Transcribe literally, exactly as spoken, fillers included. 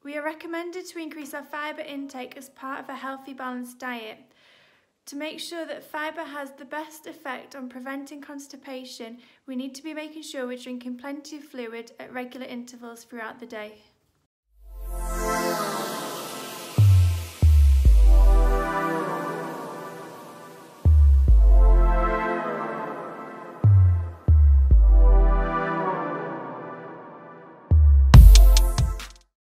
We are recommended to increase our fibre intake as part of a healthy, balanced diet. To make sure that fibre has the best effect on preventing constipation, we need to be making sure we're drinking plenty of fluid at regular intervals throughout the day.